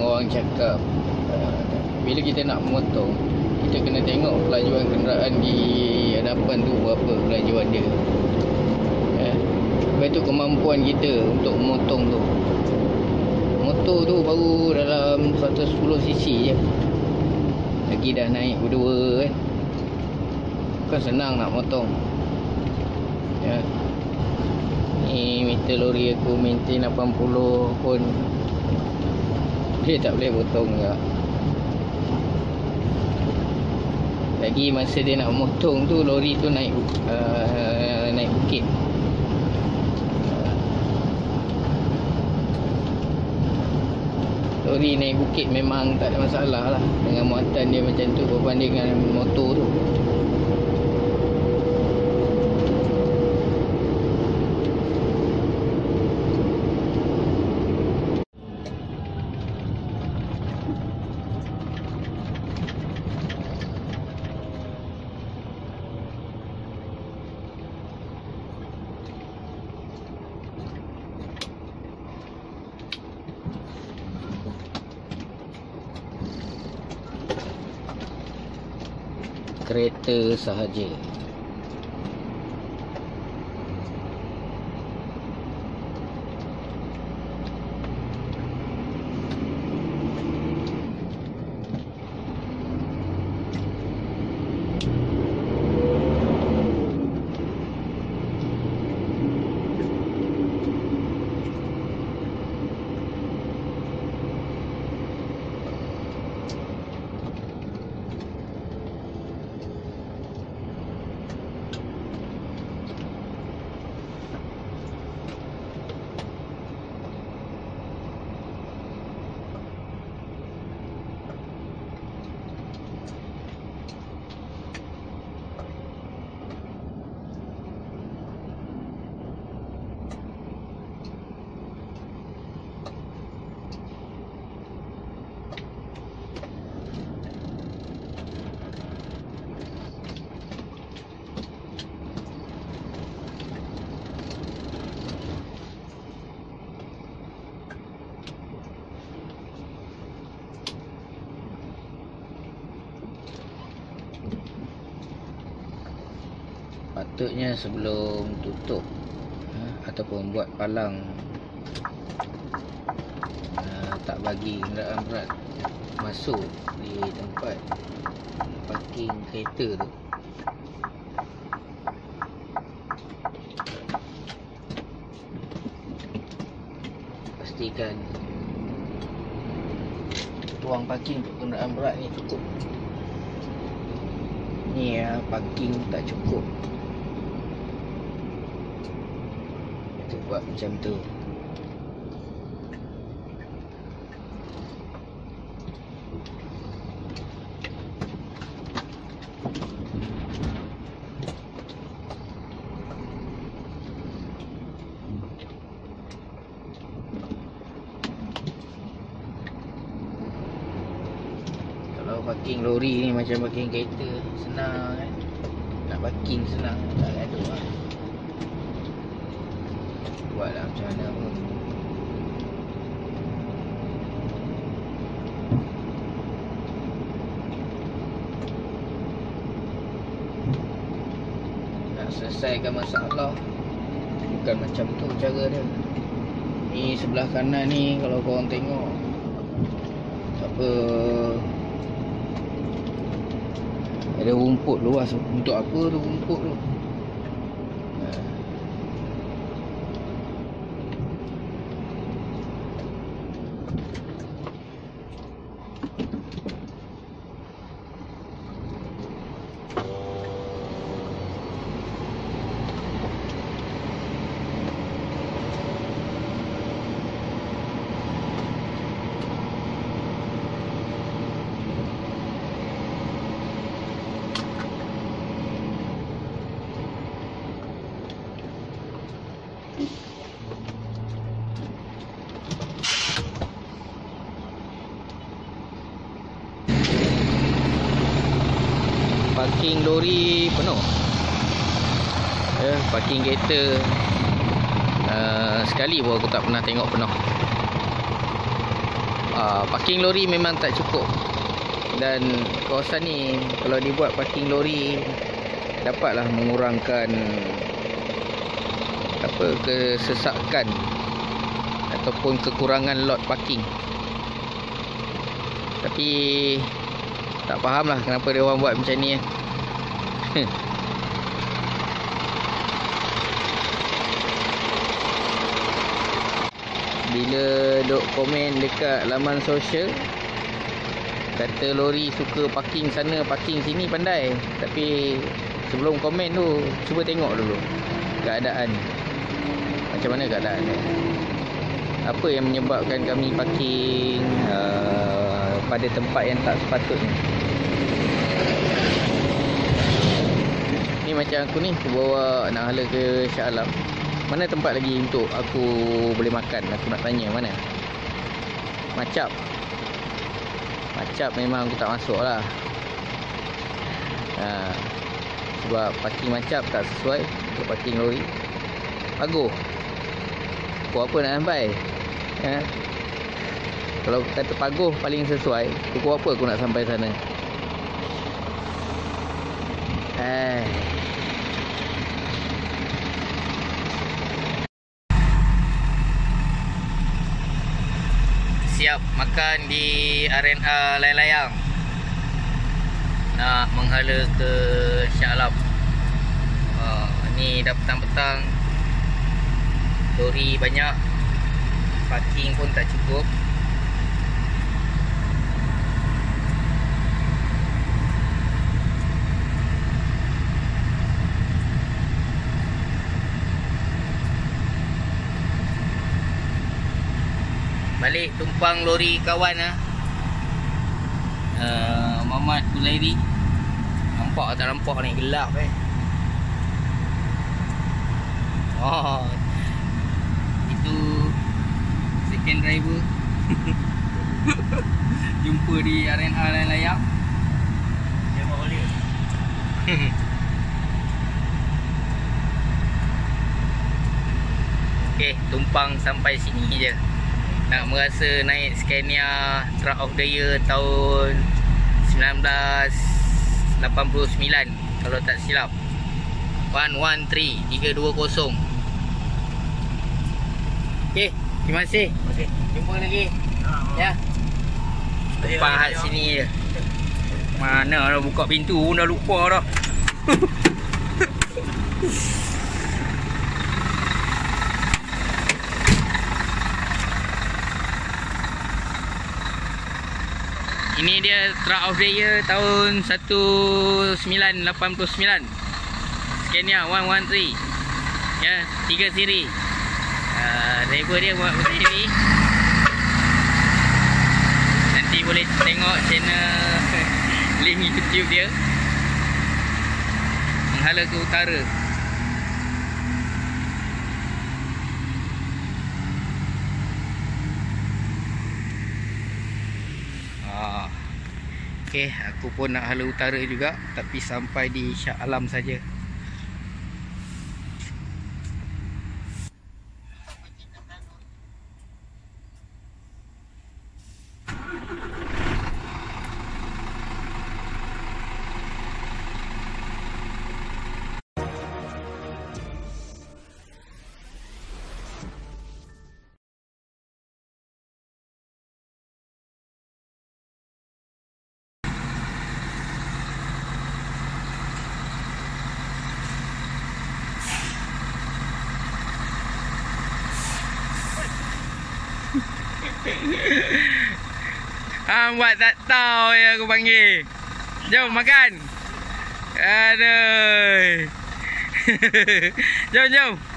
orang cakap bila kita nak memotong, kita kena tengok kelajuan kenderaan di hadapan tu berapa kelajuan dia. Lepas tu kemampuan kita untuk memotong tu. Motor tu baru dalam 110cc je, lagi dah naik berdua kan. Bukan senang nak motong ya. Ni meter lori aku maintain 80 pun dia tak boleh potong juga. Lagi masa dia nak motong tu, lori tu naik bukit. Lori naik bukit memang tak ada masalah lah, dengan muatan dia macam tu berbanding dengan motor tu. Kereta sahaja. Patutnya sebelum tutup ataupun buat palang, tak bagi kenderaan berat masuk di tempat parking kereta tu. Pastikan ruang parking untuk kenderaan berat ni cukup. Ni parking tak cukup, kita buat macam tu. Kalau parking lori ni macam parking kereta, senang kan. Nak parking senang, tak gaduh lah. Buatlah macam mana pun. Nak selesaikan masalah bukan macam tu cara dia. Ni sebelah kanan ni kalau korang tengok, apa, ada rumput luas. Untuk apa tu rumput tu? Parking lori penuh, parking kereta sekali pun aku tak pernah tengok penuh. Parking lori memang tak cukup. Dan kawasan ni kalau dibuat parking lori, dapatlah mengurangkan kesesakan ataupun kekurangan lot parking. Tapi tak faham lah kenapa dia orang buat macam ni. Bila duk komen dekat laman sosial, kata lori suka parking sana parking sini pandai. Tapi sebelum komen tu, cuba tengok dulu keadaan. Macam mana keadaan dia? Apa yang menyebabkan kami parking pada tempat yang tak sepatutnya? Ni macam aku ni, aku bawa nak hala ke Shah Alam. Mana tempat lagi untuk aku boleh makan? Aku nak tanya mana? Macap memang aku tak masuk lah. Sebab parking Macap tak sesuai ke parking lori. Paguh pukul apa nak sampai? Kalau kata Paguh paling sesuai, pukul apa aku nak sampai sana? Siap makan di RNA Layang-Layang. Nak menghala ke Shah Alam. Ni dah petang-petang, lori banyak, parking pun tak cukup. Balik tumpang lori kawan Muhammad Huzairi. Nampak tak nampak ni, gelap itu second driver. Jumpa di RNA Layang-Layang. Dia mau boleh. Okey, tumpang sampai sini je. Nak merasa naik Scania Truck of the Year tahun 1989 kalau tak silap. 113-320. Okey, terima kasih. Jumpa lagi. Ya. Tumpang hat sini je. Mana dah buka pintu pun dah lupa dah. Ini dia Truck of the Year tahun 1989. Scania 113. Ya, 3 siri. Driver dia buat macam ni. Nanti boleh tengok channel link YouTube dia. Menghala ke utara. Okey, aku pun nak hala utara juga, tapi sampai di Shah Alam saja. Buat tak tahu ya aku panggil. Jom makan. Aduh. Jom.